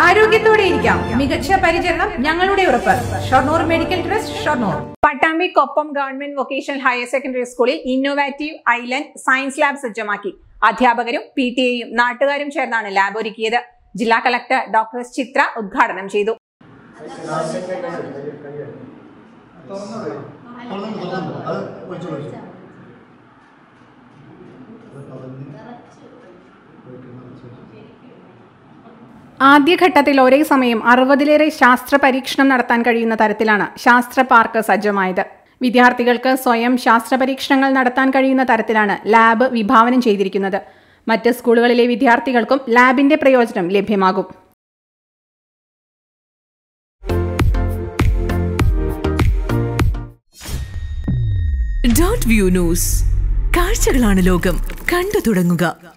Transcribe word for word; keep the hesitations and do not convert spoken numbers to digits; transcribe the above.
ആരോഗ്യത്തോടെ ഇരിക്കാം. മികച്ച പരിചരണം ഞങ്ങളുടെ ഉറപ്പ്. Shoranur medical trust, Shoranur. Pattambi Koppam government vocational higher secondary സ്കൂളിൽ ഇന്നോവേറ്റീവ് ഐലൻഡ് സയൻസ് ലാബ് സജ്ജമാക്കി. അധ്യാപകരും പി ടി എയും നാട്ടുകാരും ചേർന്നാണ് ലാബ് ഒരുക്കിയത്. ജില്ലാ കളക്ടർ ഡോക്ടർ ചിത്ര ഉദ്ഘാടനം ചെയ്തു. ആദ്യഘട്ടത്തിൽ ഒരേ സമയം അറുപതിലേറെ ശാസ്ത്ര പരീക്ഷണം നടത്താൻ കഴിയുന്ന തരത്തിലാണ് ശാസ്ത്ര പാർക്ക് സജ്ജമായത്. വിദ്യാർത്ഥികൾക്ക് സ്വയം ശാസ്ത്ര പരീക്ഷണങ്ങൾ നടത്താൻ കഴിയുന്ന തരത്തിലാണ് ലാബ് വിഭാവനം ചെയ്തിരിക്കുന്നത്. മറ്റ് സ്കൂളുകളിലെ വിദ്യാർത്ഥികൾക്കും ലാബിന്റെ പ്രയോജനം ലഭ്യമാകും. Dot view news. കാഴ്ചകളാണ് ലോകം. കണ്ടു തുടങ്ങുക.